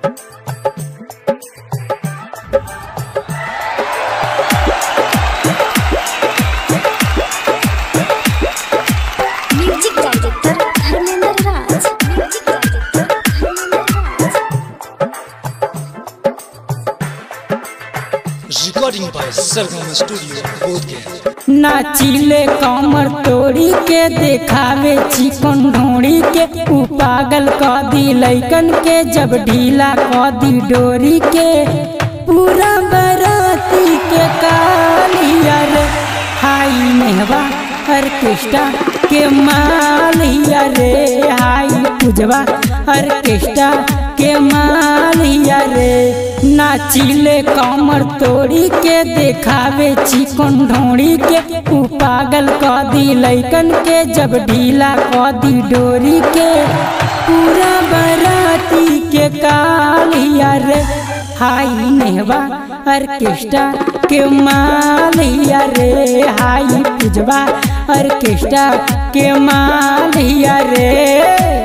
Recording by Sargam studio Bodhgaya. नाचिले कमर तोड़ी के देखावे चिकन ढोड़ी के उ पागल क दी लैकन के जब ढीला क दी डोरी के पूरा बराती के कालिया रे हाई नेहवा ऑर्केस्ट्रा के मालिया रे हाई पूजवा ऑर्केस्ट्रा के मालिया रे नाचिले कमर तोड़ी के देखावे चिकन ढोड़ी के उ पागल क दी लैकन के जब ढीला क दी डोरी के पूरा बराती के कालिया रे हाई नेहवा ऑर्केस्ट्रा के मालिया रे हाई पूजवा ऑर्केस्ट्रा के मालिया रे।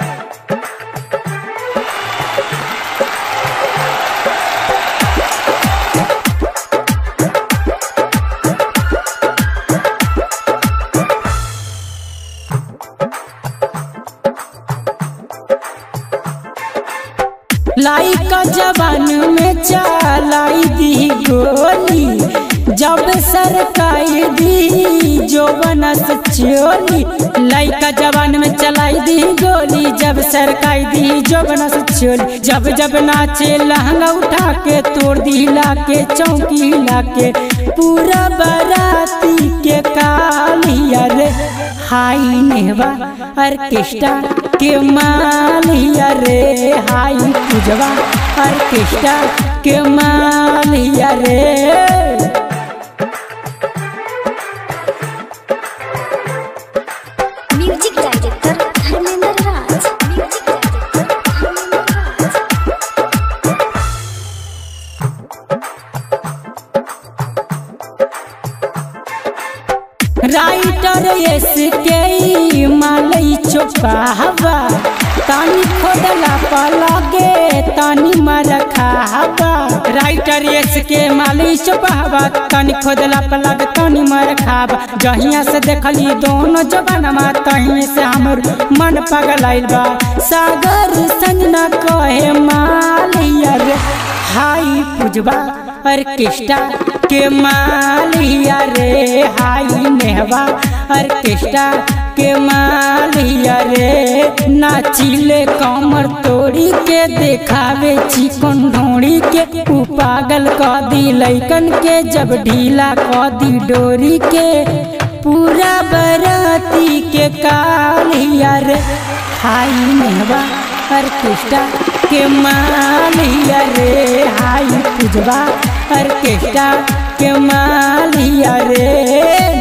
लाई का जवान में चलाई दी गोली जब सरकाई दी जो बनस चोली। लाई का जवान में चलाई दी गोली जब सरकाई दी जो बनस चोली। जब जब नाचे लहंगा उठा के तोड़ दी ला के चौकी ला के पूरा बराती के कालिया रे हाई नेहवा ऑर्केस्ट्रा के मालिया रे हाई पूजवा ऑर्केस्ट्रा के मालिया रे। Music director Dharmendra Raj. Writer S K मालई चोपावा तानी खोदला पलगे तानी मरखावा। राइटर एसके मालई चोपावा तानी खोदला पलग तानी मरखावा। जहिया से देखली दोनों जवानमा तहिया से हमर मन पगलाइल बा। सागर संजना कहे मालिया रे हाई पूजवा ऑर्केस्ट्रा के मालिया रे हाई नेहवा ऑर्केस्ट्रा के मालिया रे। नाचिले कमर तोड़ी के देखावे चिकन ढोड़ी के उ पागल क दी लैकन के जब ढीला क दी डोरी के पूरा बराती के कालिया रे हाई नेहवा ऑर्केस्ट्रा के मालिया रे हाई पूजवा ऑर्केस्ट्रा के मालिया रे।